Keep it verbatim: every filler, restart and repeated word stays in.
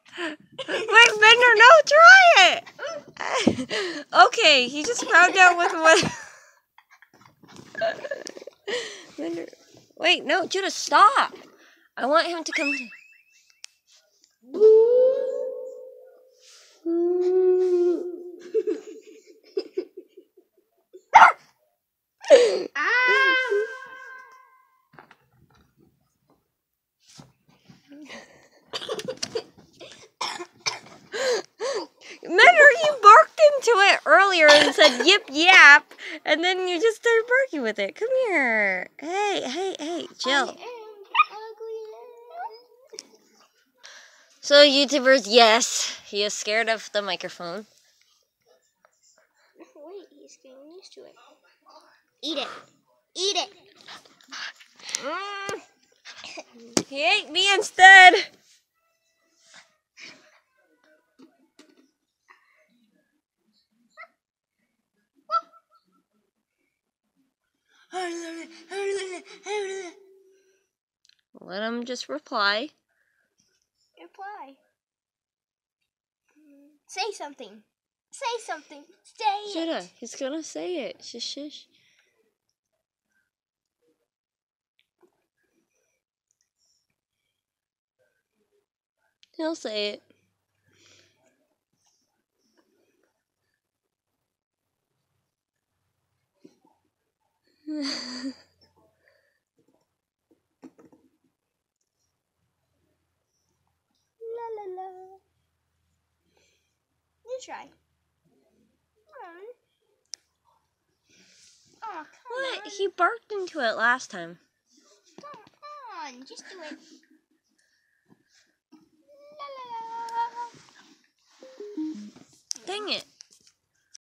Wait, Mender, no, try it! Okay, he just found out with what... Mender... Wait, no, Judah, stop! I want him to come... Mender, you barked into it earlier and said yip yap, and then you just started barking with it. Come here. Hey, hey, hey, chill. So, YouTubers, yes, he is scared of the microphone. Wait, he's getting used to it. Eat it. Eat it. Mm. He ate me instead. Let him just reply. Reply. Say something. Say something. Say Judah, it. he's gonna say it. Shush, shush. He'll say it. La la la. You try. Oh, come What? on. He barked into it last time. Come on. Just do it.